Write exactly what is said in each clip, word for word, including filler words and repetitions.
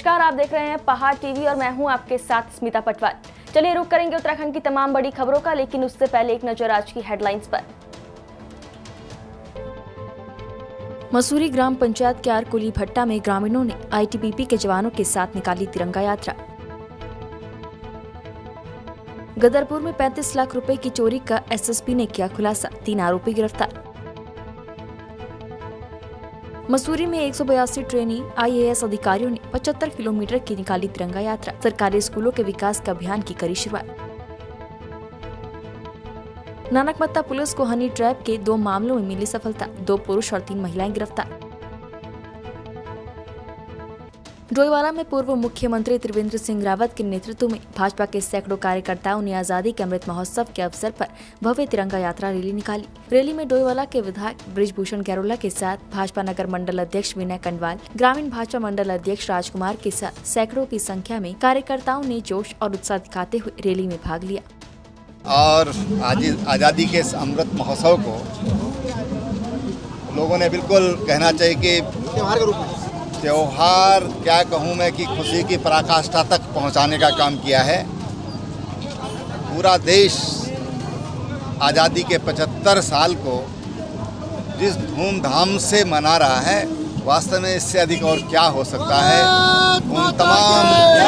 नमस्कार, आप देख रहे हैं पहाड़ टीवी और मैं हूं आपके साथ स्मिता पटवाल। चलिए रुक करेंगे उत्तराखंड की तमाम बड़ी खबरों का, लेकिन उससे पहले एक नजर आज की हेडलाइंस पर। मसूरी ग्राम पंचायत के आरकोली भट्टा में ग्रामीणों ने आईटीबीपी के जवानों के साथ निकाली तिरंगा यात्रा। गदरपुर में पैंतीस लाख रुपए की चोरी का एसएसपी ने किया खुलासा, तीन आरोपी गिरफ्तार। मसूरी में एक सौ बयासी ट्रेनी आईएएस अधिकारियों ने पचहत्तर किलोमीटर की निकाली तिरंगा यात्रा। सरकारी स्कूलों के विकास के अभियान की करी शुरुआत। नानकमत्ता पुलिस को हनी ट्रैप के दो मामलों में मिली सफलता, दो पुरुष और तीन महिलाएं गिरफ्तार। डोईवाला में पूर्व मुख्यमंत्री त्रिवेंद्र सिंह रावत के नेतृत्व में भाजपा के सैकड़ों कार्यकर्ताओं ने आजादी के अमृत महोत्सव के अवसर पर भव्य तिरंगा यात्रा रैली निकाली। रैली में डोईवाला के विधायक बृजभूषण गैरोला के साथ भाजपा नगर मंडल अध्यक्ष विनय कंडवाल, ग्रामीण भाजपा मंडल अध्यक्ष राजकुमार के साथ सैकड़ों की संख्या में कार्यकर्ताओं ने जोश और उत्साह दिखाते हुए रैली में भाग लिया। और आजादी के अमृत महोत्सव को लोगों ने बिल्कुल कहना चाहिए कि त्योहार के रूप में त्योहार क्या कहूँ मैं कि खुशी की पराकाष्ठा तक पहुँचाने का काम किया है। पूरा देश आज़ादी के पचहत्तर साल को जिस धूमधाम से मना रहा है, वास्तव में इससे अधिक और क्या हो सकता है। उन तमाम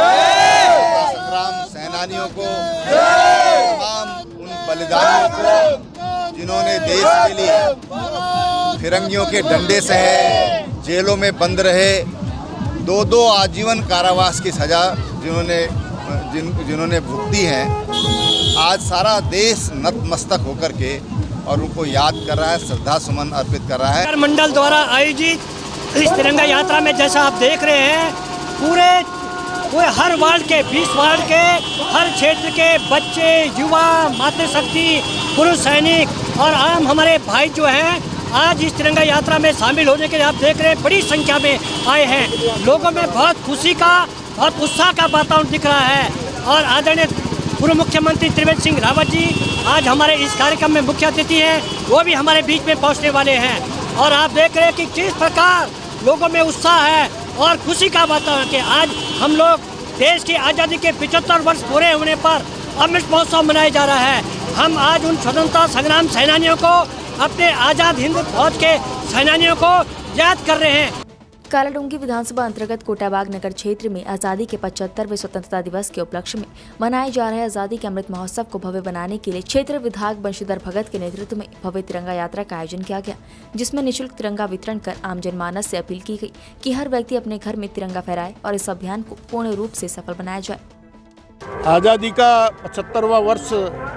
संग्राम सेनानियों को, तमाम उन बलिदानियों को जिन्होंने देश के लिए फिरंगियों के डंडे सहे, जेलों में बंद रहे, दो दो आजीवन कारावास की सज़ा जिन्होंने जिन जिन्होंने भुगती है, आज सारा देश नतमस्तक होकर के और उनको याद कर रहा है, श्रद्धा सुमन अर्पित कर रहा है। मंडल द्वारा आयोजित इस तिरंगा यात्रा में जैसा आप देख रहे हैं, पूरे पूरे हर वार्ड के बीस वार्ड के हर क्षेत्र के बच्चे, युवा, मातृशक्ति, पुरुष सैनिक और आम हमारे भाई जो हैं आज इस तिरंगा यात्रा में शामिल होने के लिए आप देख रहे हैं बड़ी संख्या में आए हैं। लोगों में बहुत खुशी का, बहुत उत्साह का वातावरण दिख रहा है। और आदरणीय पूर्व मुख्यमंत्री त्रिवेंद्र सिंह रावत जी आज हमारे इस कार्यक्रम में मुख्य अतिथि हैं, वो भी हमारे बीच में पहुंचने वाले हैं। और आप देख रहे हैं कि किस प्रकार लोगों में उत्साह है और खुशी का वातावरण कि आज हम लोग देश की आज़ादी के पचहत्तर वर्ष पूरे होने पर अमृत महोत्सव मनाया जा रहा है। हम आज उन स्वतंत्रता संग्राम सेनानियों को, अपने आजाद हिंद फौज के सेनानियों को याद कर रहे हैं। कालाडूंगी विधानसभा अंतर्गत कोटाबाग नगर क्षेत्र में आजादी के पचहत्तरवें स्वतंत्रता दिवस के उपलक्ष्य में मनाए जा रहे आजादी के अमृत महोत्सव को भव्य बनाने के लिए क्षेत्र विधायक बंशीधर भगत के नेतृत्व में भव्य तिरंगा यात्रा का आयोजन किया गया, जिसमें निःशुल्क तिरंगा वितरण कर आम जनमानस से अपील की गई कि हर व्यक्ति अपने घर में तिरंगा फहराए और इस अभियान को पूर्ण रूप से सफल बनाया जाए। आजादी का पचहत्तरवां वर्ष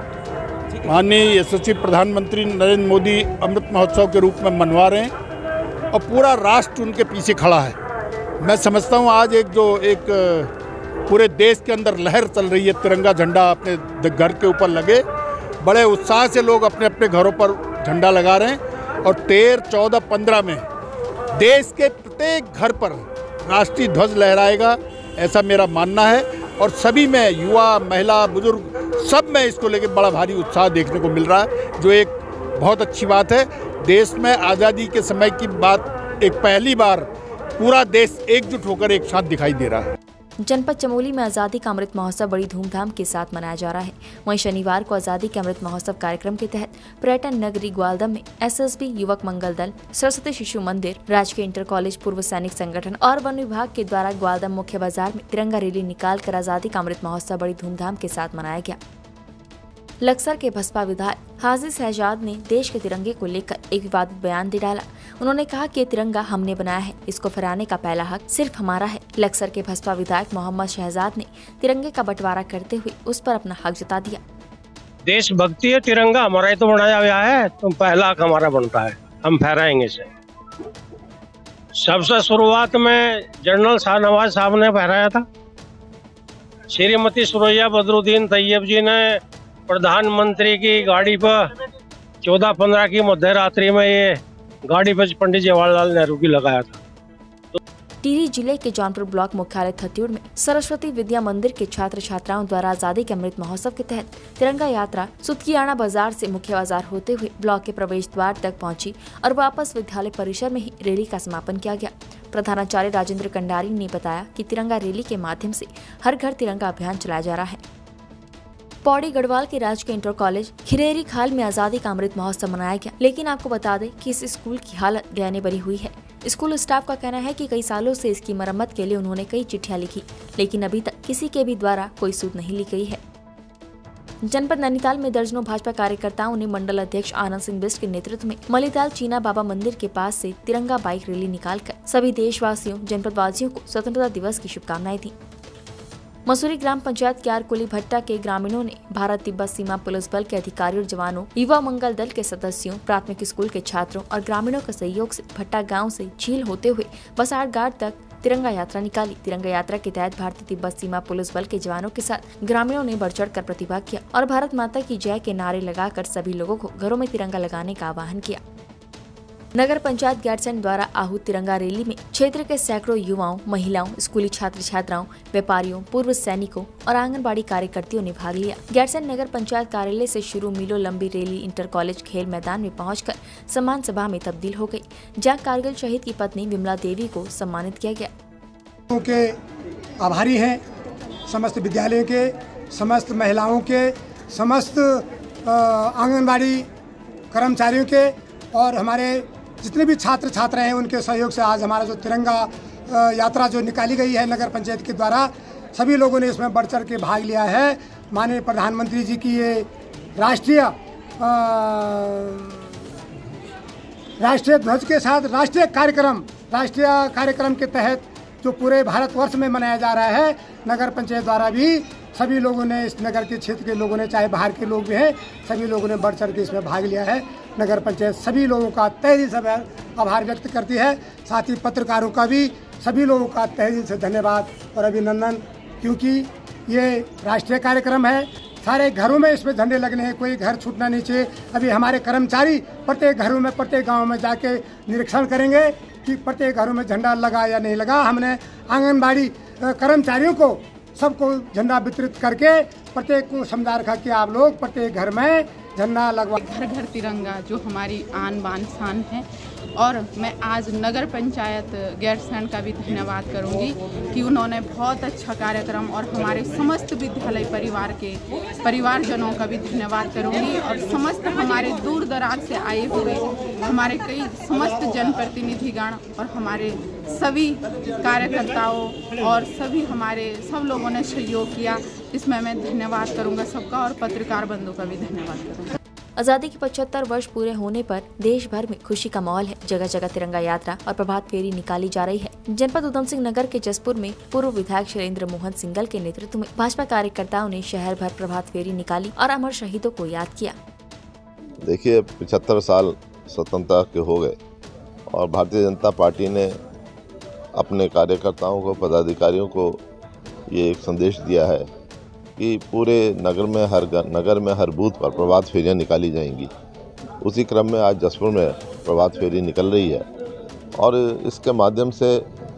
माननीय यशस्वी प्रधानमंत्री नरेंद्र मोदी अमृत महोत्सव के रूप में मनवा रहे हैं और पूरा राष्ट्र उनके पीछे खड़ा है। मैं समझता हूँ आज एक जो एक पूरे देश के अंदर लहर चल रही है, तिरंगा झंडा अपने घर के ऊपर लगे, बड़े उत्साह से लोग अपने अपने घरों पर झंडा लगा रहे हैं। और तेरह, चौदह, पंद्रह में देश के प्रत्येक घर पर राष्ट्रीय ध्वज लहराएगा, ऐसा मेरा मानना है। और सभी में युवा, महिला, बुजुर्ग सब में इसको लेकर बड़ा भारी उत्साह देखने को मिल रहा है, जो एक बहुत अच्छी बात है। देश में आज़ादी के समय की बात एक पहली बार पूरा देश एकजुट होकर एक साथ दिखाई दे रहा है। जनपद चमोली में आजादी का अमृत महोत्सव बड़ी धूमधाम के साथ मनाया जा रहा है। वहीं शनिवार को आजादी के अमृत महोत्सव कार्यक्रम के तहत पर्यटन नगरी ग्वालदम में एसएसबी, युवक मंगल दल, सरस्वती शिशु मंदिर, राजकीय इंटर कॉलेज, पूर्व सैनिक संगठन और वन विभाग के द्वारा ग्वालदम मुख्य बाजार में तिरंगा रैली निकाल कर आजादी का अमृत महोत्सव बड़ी धूमधाम के साथ मनाया गया। लक्सर के बसपा विधायक हाजी शहजाद ने देश के तिरंगे को लेकर एक विवादित बयान दे डाला। उन्होंने कहा कि ये तिरंगा हमने बनाया है, इसको फहराने का पहला हक सिर्फ हमारा है। लक्सर के बसपा विधायक मोहम्मद शहजाद ने तिरंगे का बंटवारा करते हुए उस पर अपना हक जता दिया। देशभक्ति है, तिरंगा हमारा ही तो बनाया गया है, तो पहला हक हमारा बनता है, हम फहराएंगे इसे। सबसे शुरुआत में जनरल शाहनवाज साहब ने फहराया था। श्रीमती सुरैया बदरुद्दीन तैयब जी ने प्रधानमंत्री की गाड़ी पर चौदह पंद्रह की मध्य रात्रि में ये गाड़ी पर पंडित जवाहरलाल नेहरू की लगाया था। टिहरी जिले के जौनपुर ब्लॉक मुख्यालय थत्यूड़ में सरस्वती विद्या मंदिर के छात्र छात्राओं द्वारा आजादी के अमृत महोत्सव के तहत तिरंगा यात्रा सुतकियाना बाजार से मुख्य बाजार होते हुए ब्लॉक के प्रवेश द्वार तक पहुंची और वापस विद्यालय परिसर में ही रैली का समापन किया गया। प्रधानाचार्य राजेंद्र कंडारी ने बताया कि तिरंगा रैली के माध्यम से हर घर तिरंगा अभियान चलाया जा रहा है। पौड़ी गढ़वाल के राजकीय इंटर कॉलेज खिरेरी खाल में आजादी का अमृत महोत्सव मनाया गया, लेकिन आपको बता दें कि इस स्कूल की हालत दयनीय बनी हुई है। स्कूल स्टाफ का कहना है कि कई सालों से इसकी मरम्मत के लिए उन्होंने कई चिट्ठियां लिखी, लेकिन अभी तक किसी के भी द्वारा कोई सूद नहीं ली गई है। जनपद नैनीताल में दर्जनों भाजपा कार्यकर्ताओं ने मंडल अध्यक्ष आनंद सिंह बिष्ट के नेतृत्व में मलीताल चीना बाबा मंदिर के पास से तिरंगा बाइक रैली निकालकर सभी देशवासियों जनपद वासियों को स्वतंत्रता दिवस की शुभकामनाएं दी। मसूरी ग्राम पंचायत के आरकुली भट्टा के ग्रामीणों ने भारत तिब्बत सीमा पुलिस बल के अधिकारियों, जवानों, युवा मंगल दल के सदस्यों, प्राथमिक स्कूल के छात्रों और ग्रामीणों के सहयोग से भट्टा गांव से झील होते हुए बसाड़ घाट तक तिरंगा यात्रा निकाली। तिरंगा यात्रा के तहत भारतीय तिब्बत सीमा पुलिस बल के जवानों के साथ ग्रामीणों ने बढ़ चढ़ कर प्रतिभाग किया और भारत माता की जय के नारे लगाकर सभी लोगों को घरों में तिरंगा लगाने का आह्वान किया। नगर पंचायत गैरसैंण द्वारा आहूत तिरंगा रैली में क्षेत्र के सैकड़ों युवाओं, महिलाओं, स्कूली छात्र छात्राओं, व्यापारियों, पूर्व सैनिकों और आंगनबाड़ी कार्यकर्तियों ने भाग लिया। गैरसैंण नगर पंचायत कार्यालय से शुरू मीलों लंबी रैली इंटर कॉलेज खेल मैदान में पहुंचकर सम्मान सभा में तब्दील हो गई, जहां कारगिल शहीद की पत्नी विमला देवी को सम्मानित किया गया। के आभारी हैं समस्त विद्यालयों के, समस्त महिलाओं के, समस्त आंगनबाड़ी कर्मचारियों के और हमारे जितने भी छात्र छात्रा हैं उनके सहयोग से आज हमारा जो तिरंगा यात्रा जो निकाली गई है नगर पंचायत के द्वारा, सभी लोगों ने इसमें बढ़ चढ़ के भाग लिया है। माननीय प्रधानमंत्री जी की ये राष्ट्रीय राष्ट्रीय ध्वज के साथ राष्ट्रीय कार्यक्रम राष्ट्रीय कार्यक्रम के तहत जो पूरे भारतवर्ष में मनाया जा रहा है, नगर पंचायत द्वारा भी सभी लोगों ने, इस नगर के क्षेत्र के लोगों ने, चाहे बाहर के लोग भी हैं, सभी लोगों ने बढ़ चढ़ के इसमें भाग लिया है। नगर पंचायत सभी लोगों का तहे दिल से आभार व्यक्त करती है। साथ ही पत्रकारों का भी सभी लोगों का तहे दिल से धन्यवाद और अभिनंदन, क्योंकि ये राष्ट्रीय कार्यक्रम है। सारे घरों में इसमें झंडे लगने हैं, कोई घर छूटना नहीं चाहिए। अभी हमारे कर्मचारी प्रत्येक घरों में, प्रत्येक गाँव में जाके निरीक्षण करेंगे कि प्रत्येक घरों में झंडा लगा या नहीं लगा। हमने आंगनबाड़ी कर्मचारियों को सबको झंडा वितरित करके प्रत्येक को समझा रखा कि आप लोग प्रत्येक घर में झंडा लगवा। घर घर तिरंगा जो हमारी आन बान शान है, और मैं आज नगर पंचायत गैरसैंण का भी धन्यवाद करूंगी कि उन्होंने बहुत अच्छा कार्यक्रम, और हमारे समस्त विद्यालय परिवार के परिवारजनों का भी धन्यवाद करूंगी, और समस्त हमारे दूर दराज से आए हुए हमारे कई समस्त जनप्रतिनिधिगण और हमारे सभी कार्यकर्ताओं और सभी हमारे सब लोगों ने सहयोग किया, इसमें मैं धन्यवाद करूंगा सबका, और पत्रकार बंधु का भी धन्यवाद करूंगा। आजादी के पचहत्तर वर्ष पूरे होने पर देश भर में खुशी का माहौल है। जगह जगह तिरंगा यात्रा और प्रभात फेरी निकाली जा रही है। जनपद उधम सिंह नगर के जसपुर में पूर्व विधायक शैलेंद्र मोहन सिंगल के नेतृत्व में भाजपा कार्यकर्ताओं ने शहर भर प्रभात फेरी निकाली और अमर शहीदों को याद किया। देखिए, पचहत्तर साल स्वतंत्रता के हो गए और भारतीय जनता पार्टी ने अपने कार्यकर्ताओं को, पदाधिकारियों को ये एक संदेश दिया है कि पूरे नगर में हर नगर में हर बूथ पर प्रभात फेरियाँ निकाली जाएंगी। उसी क्रम में आज जसपुर में प्रभात फेरी निकल रही है, और इसके माध्यम से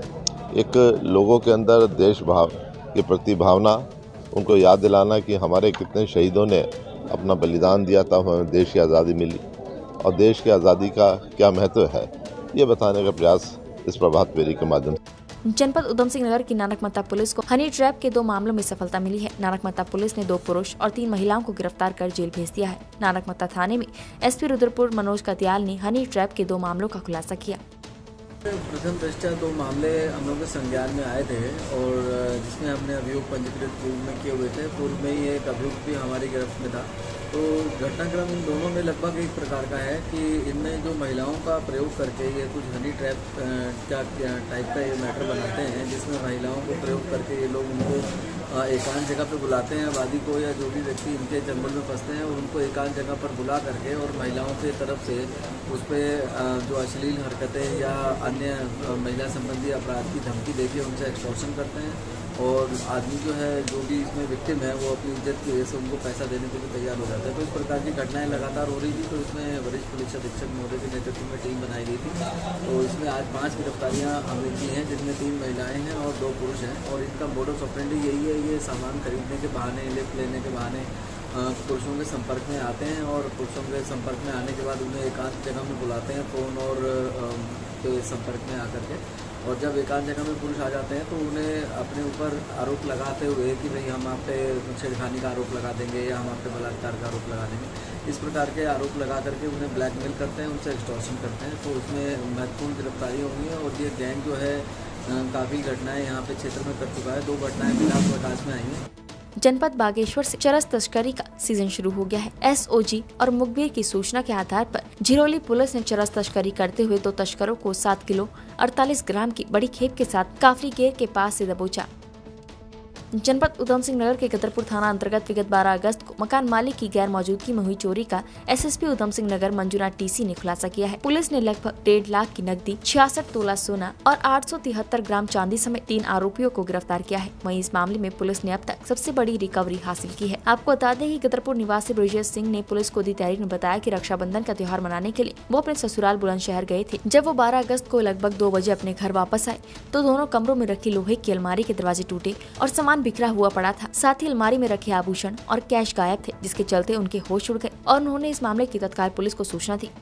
एक लोगों के अंदर देश भाव के प्रति भावना, उनको याद दिलाना कि हमारे कितने शहीदों ने अपना बलिदान दिया था, हमें देश की आज़ादी मिली, और देश की आज़ादी का क्या महत्व है, ये बताने का प्रयास इस प्रभात फेरी के माध्यम से। जनपद उधम सिंह नगर की नानकमत्ता पुलिस को हनी ट्रैप के दो मामलों में सफलता मिली है। नानकमत्ता पुलिस ने दो पुरुष और तीन महिलाओं को गिरफ्तार कर जेल भेज दिया है। नानकमत्ता थाने में एसपी रुद्रपुर मनोज कतियाल ने हनी ट्रैप के दो मामलों का खुलासा किया। प्रथम दृष्टया दो मामले हम लोग के संज्ञान में आए थे, और जिसमें हमने अभियोग पंजीकृत पूर्व में किए हुए थे। पूर्व में ही एक अभियुक्त भी हमारी गिरफ्त में था। तो घटनाक्रम इन दोनों में लगभग एक प्रकार का है कि इनमें जो महिलाओं का प्रयोग करके ये कुछ हनी ट्रैप का टाइप का ये मैटर बनाते हैं, जिसमें महिलाओं को प्रयोग करके ये लोग उनको एकांत जगह पे बुलाते हैं, वादी को या जो भी व्यक्ति इनके चंगुल में फंसते हैं, और उनको एकांत जगह पर बुला करके और महिलाओं की तरफ से उस पर जो अश्लील हरकतें या अन्य महिला संबंधी अपराध की धमकी देके उनसे एक्सटॉर्शन करते हैं, और आदमी जो है, जो भी इसमें विक्टिम है, वो अपनी इज्जत की वजह से उनको पैसा देने के लिए तैयार हो जाता है। तो इस प्रकार की घटनाएं लगातार हो रही थी। तो इसमें वरिष्ठ पुलिस अधीक्षक महोदय के नेतृत्व में टीम बनाई गई थी। तो इसमें आज पाँच गिरफ्तारियां हमने की हैं, जिनमें तीन महिलाएं हैं और दो पुरुष हैं, और इनका मोडस ऑपरेंडी यही है, ये सामान खरीदने के बहाने, लिफ्ट लेने के बहाने पुरुषों के संपर्क में आते हैं, और पुरुषों के संपर्क में आने के बाद उन्हें एकांत जगह में बुलाते हैं फ़ोन और के संपर्क में आकर के, और जब एकांत जगह में पुरुष आ जाते हैं तो उन्हें अपने ऊपर आरोप लगाते हुए कि भाई हम आप पे छेड़खानी का आरोप लगा देंगे या हम आप पे बलात्कार का आरोप लगा देंगे, इस प्रकार के आरोप लगा करके उन्हें ब्लैकमेल करते हैं, उनसे एक्सटॉर्शन करते हैं। तो उसमें महत्वपूर्ण गिरफ्तारी होंगी और ये गैंग जो है काफ़ी घटनाएं यहाँ पे क्षेत्र में कर चुका है। दो घटनाएं फिलहाल प्रकाश में आई हैं। जनपद बागेश्वर से चरस तस्करी का सीजन शुरू हो गया है। एसओजी और मुखबिर की सूचना के आधार पर झिरोली पुलिस ने चरस तस्करी करते हुए दो तस्करों को सात किलो अड़तालीस ग्राम की बड़ी खेप के साथ काफरी गेर के पास से दबोचा। जनपद उधम सिंह नगर के गदरपुर थाना अंतर्गत विगत बारह अगस्त को मकान मालिक की गैर मौजूदगी में हुई चोरी का एसएसपी उधम सिंह नगर मंजुनाथ टीसी ने खुलासा किया है। पुलिस ने लगभग डेढ़ लाख की नकदी, छियासठ तोला सोना और आठ सौ तिहत्तर ग्राम चांदी समेत तीन आरोपियों को गिरफ्तार किया है। वहीं इस मामले में पुलिस ने अब तक सबसे बड़ी रिकवरी हासिल की है। आपको बता दें कि गदरपुर निवासी ब्रिजेश सिंह ने पुलिस को दी तहरीर में बताया कि रक्षाबंधन का त्योहार मनाने के लिए वो अपने ससुराल बुलंदशहर गए थे। जब वो बारह अगस्त को लगभग दो बजे अपने घर वापस आए तो दोनों कमरों में रखी लोहे की अलमारी के दरवाजे टूटे और सामान बिखरा हुआ पड़ा था। साथ ही अलमारी में रखे आभूषण और कैश गायब थे, जिसके चलते उनके होश उड़ गए और उन्होंने इस मामले की तत्काल पुलिस को सूचना दी।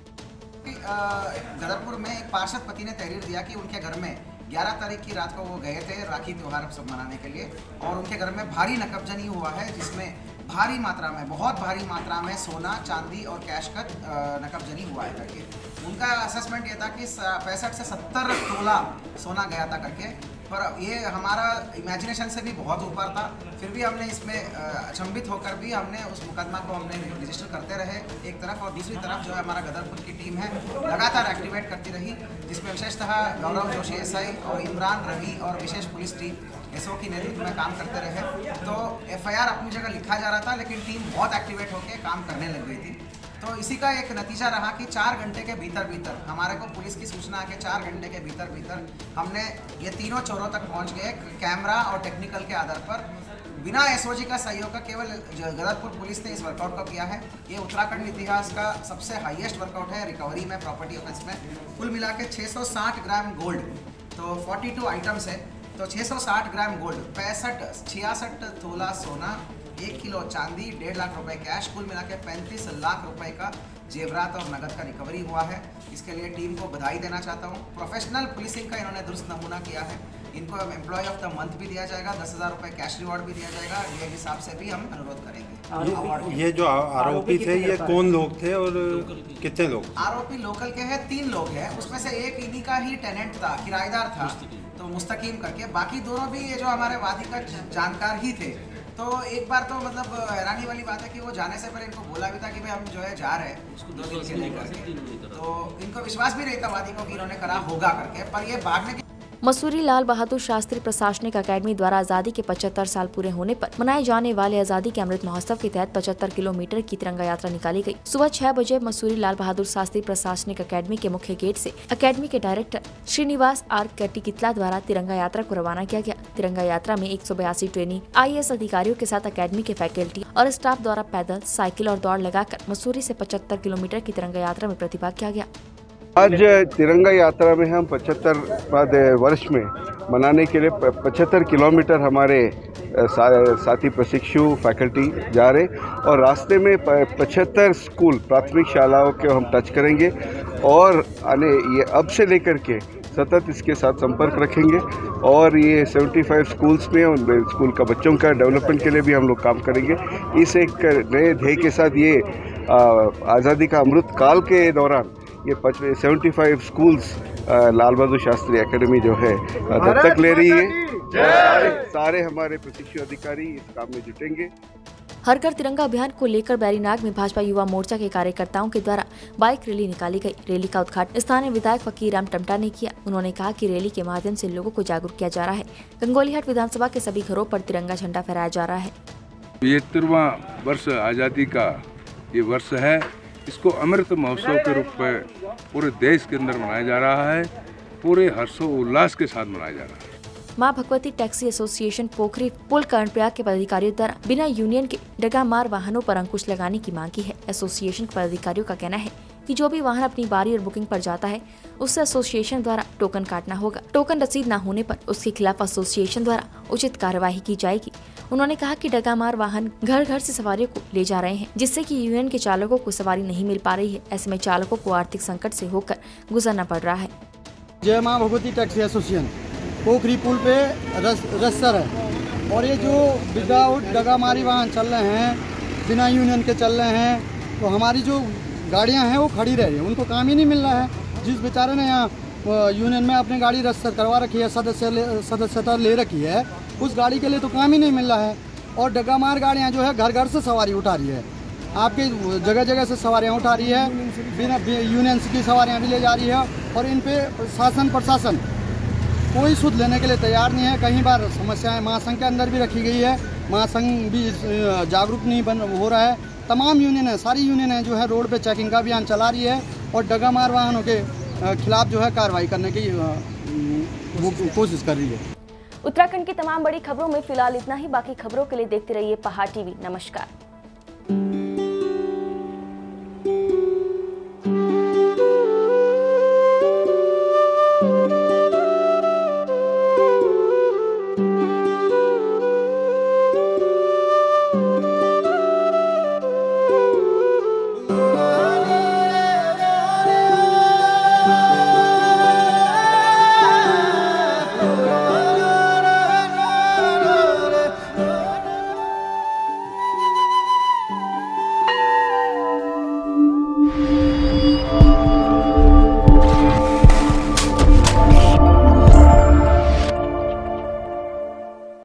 गदरपुर में एक पार्षद पति ने तहरीर दिया कि उनके घर में ग्यारह तारीख की रात को वो गए थे राखी त्योहार सब मनाने के लिए और उनके घर में भारी नकबजनी हुआ है, जिसमें भारी मात्रा में बहुत भारी मात्रा में सोना, चांदी और कैश का नकबजनी हुआ है करके। उनका असेसमेंट ये था कि पैंसठ से सत्तर तोला सोना गया था करके, पर ये हमारा इमेजिनेशन से भी बहुत ऊपर था। फिर भी हमने इसमें अचंभित होकर भी हमने उस मुकदमा को हमने रजिस्टर करते रहे एक तरफ, और दूसरी तरफ जो है हमारा गदरपुर की टीम है लगातार एक्टिवेट करती रही, जिसमें विशेषतः गौरव जोशी एसआई और इमरान रवि और विशेष पुलिस टीम एसओ की नेतृत्व में काम करते रहे। तो एफआईआर अपनी जगह लिखा जा रहा था, लेकिन टीम बहुत एक्टिवेट होकर काम करने लग गई थी। तो इसी का एक नतीजा रहा कि चार घंटे के भीतर भीतर हमारे को पुलिस की सूचना आके चार घंटे के भीतर भीतर हमने ये तीनों चोरों तक पहुंच गए। कैमरा और टेक्निकल के आधार पर बिना एसओजी का सहयोग का केवल गदरपुर पुलिस ने इस वर्कआउट को किया है। ये उत्तराखंड इतिहास का सबसे हाईएस्ट वर्कआउट है रिकवरी में, प्रॉपर्टी ऑफेंस में। कुल मिला के छः सौ साठ ग्राम गोल्ड, तो बयालीस आइटम्स है, तो छः सौ साठ ग्राम गोल्ड, पैंसठ छियासठ तोला सोना, एक किलो चांदी, डेढ़ लाख रुपए कैश, कुल मिला के पैंतीस लाख रुपए का जेवरात और नगद का रिकवरी हुआ है। इसके लिए टीम को बधाई देना चाहता हूँ। प्रोफेशनल पुलिसिंग का इन्होंने दुरुस्त नमूना किया है। इनको एम्प्लॉय ऑफ द मंथ भी दिया जाएगा, दस हज़ार रुपये कैश रिवॉर्ड भी दिया जाएगा। ये हिसाब से भी हम अनुरोध करेंगे। ये, ये जो आरोपी थे ये कौन लोग थे और कितने लोग? आरोपी लोकल के हैं, तीन लोग हैं, उसमें से एक इन्हीं का ही टेनेंट था, किराएदार था, तो मुस्तकीम करके। बाकी दोनों भी ये जो हमारे वादी का जानकार ही थे। तो एक बार तो मतलब हैरानी वाली बात है कि वो जाने से पहले इनको बोला भी था कि भाई हम जो है जा रहे हैं उसको दो दिन के लिए करके, तो इनको विश्वास भी नहीं था वादी को कि इन्होंने करा होगा करके, पर ये भागने की। मसूरी लाल बहादुर शास्त्री प्रशासनिक अकेडमी द्वारा आजादी के पचहत्तर साल पूरे होने पर मनाए जाने वाले आजादी के अमृत महोत्सव के तहत पचहत्तर किलोमीटर की तिरंगा यात्रा निकाली गई। सुबह छह बजे मसूरी लाल बहादुर शास्त्री प्रशासनिक अकेडमी के मुख्य गेट से अकेडमी के डायरेक्टर श्रीनिवास आर कटिकितला द्वारा तिरंगा यात्रा को रवाना किया गया। तिरंगा यात्रा में एक सौ बयासी ट्रेनी आई ए एस अधिकारियों के साथ अकेडमी के फैकल्टी और स्टाफ द्वारा पैदल, साइकिल और दौड़ लगाकर मसूरी से पचहत्तर किलोमीटर की तिरंगा यात्रा में प्रतिभाग किया गया। आज तिरंगा यात्रा में हम पचहत्तर वर्ष में मनाने के लिए पचहत्तर किलोमीटर हमारे साथी प्रशिक्षु फैकल्टी जा रहे, और रास्ते में पचहत्तर स्कूल प्राथमिक शालाओं के हम टच करेंगे और आने ये अब से लेकर के सतत इसके साथ संपर्क रखेंगे। और ये पचहत्तर स्कूल्स में उन स्कूल का बच्चों का डेवलपमेंट के लिए भी हम लोग काम करेंगे। इस एक नए ध्येय के साथ ये आज़ादी का अमृत काल के दौरान ये पचहत्तर स्कूल्स लाल बहादुर शास्त्री एकेडमी जो है दत्तक ले रही है। सारे, सारे हमारे प्रशिक्षु अधिकारी इस काम में जुटेंगे। हर घर तिरंगा अभियान को लेकर बैरीनाग में भाजपा युवा मोर्चा के कार्यकर्ताओं के द्वारा बाइक रैली निकाली गई। रैली का उद्घाटन स्थानीय विधायक फकीर राम टमटा ने किया। उन्होंने कहा कि रैली के माध्यम से लोगों को जागरूक किया जा रहा है। गंगोलीहाट विधानसभा के सभी घरों पर तिरंगा झंडा फहराया जा रहा है। तिहत्तरवां वर्ष आज़ादी का ये वर्ष है। इसको अमृत महोत्सव के रूप में पूरे देश के अंदर मनाया जा रहा है, पूरे हर्षोल्लास के साथ मनाया जा रहा है। मां भगवती टैक्सी एसोसिएशन पोखरी पुल कर्णप्रयाग के पदाधिकारियों द्वारा बिना यूनियन के डगामार वाहनों पर अंकुश लगाने की मांग की है। एसोसिएशन के पदाधिकारियों का कहना है कि जो भी वाहन अपनी बारी और बुकिंग पर जाता है उससे एसोसिएशन द्वारा टोकन काटना होगा। टोकन रसीद न होने पर उसके खिलाफ एसोसिएशन द्वारा उचित कार्यवाही की जाएगी। उन्होंने कहा कि डगामार वाहन घर घर से सवारियों को ले जा रहे हैं, जिससे कि यूनियन के चालकों को सवारी नहीं मिल पा रही है। ऐसे में चालकों को आर्थिक संकट से होकर गुजरना पड़ रहा है। जय माँ भगवती टैक्सी एसोसिएशन पोखरी पुल पे रस, रस्सर है और ये जो विदाउट डगामारी वाहन चल रहे हैं, बिना यूनियन के चल रहे हैं, तो हमारी जो गाड़ियां हैं वो खड़ी रह रही हैं, उनको काम ही नहीं मिल रहा है। जिस बेचारे ने यहाँ यूनियन में अपनी गाड़ी रजिस्टर करवा रखी है, सदस्य सदस्यता ले रखी है, उस गाड़ी के लिए तो काम ही नहीं मिल रहा है। और डगामार गाड़ियाँ जो है घर घर से सवारी उठा रही है, आपके जगह जगह से सवारियाँ उठा रही है, बिना यूनियन की सवारियाँ भी ले जा रही है और इन पे शासन प्रशासन कोई सुध लेने के लिए तैयार नहीं है। कई बार समस्याएं महासंघ के अंदर भी रखी गई है, महासंघ भी जागरूक नहीं बन हो रहा है। तमाम यूनियन है, सारी यूनियन है जो है रोड पे चेकिंग का अभियान चला रही है और डगामार वाहनों के खिलाफ जो है कार्रवाई करने की वो कोशिश कर रही है। उत्तराखंड की तमाम बड़ी खबरों में फिलहाल इतना ही। बाकी खबरों के लिए देखते रहिए पहाड़ टीवी। नमस्कार।